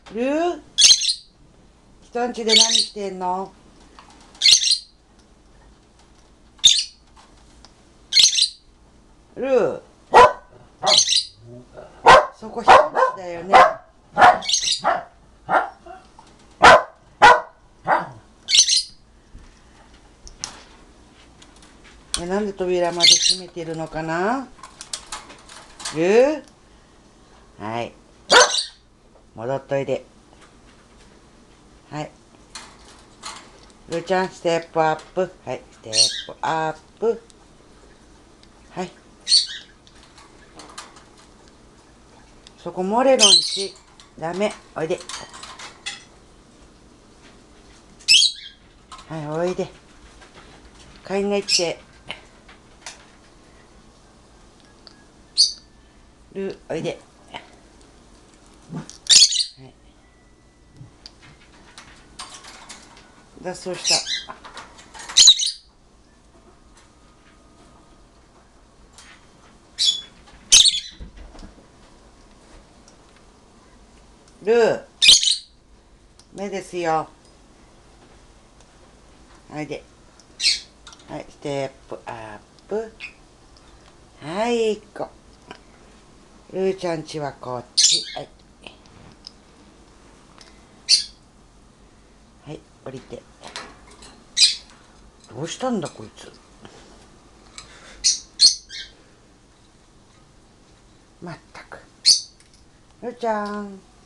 ルー、人んちで何してんの？ルー、そこ人んちだよね。なんで扉まで閉めてるのかな？ルー、はい。戻っといで。はい。ルーちゃん、ステップアップ。はい、ステップアップ。はい。そこ漏れるんち。ダメ。おいで。はい、おいで。帰んないって。ルー、おいで。はい。脱走した。ルー、目ですよ。おいで。はい、ステップアップ。はい、1個。ルーちゃんちはこっち。はい。はい、降りて。どうしたんだこいつ。まったく。ルーちゃん。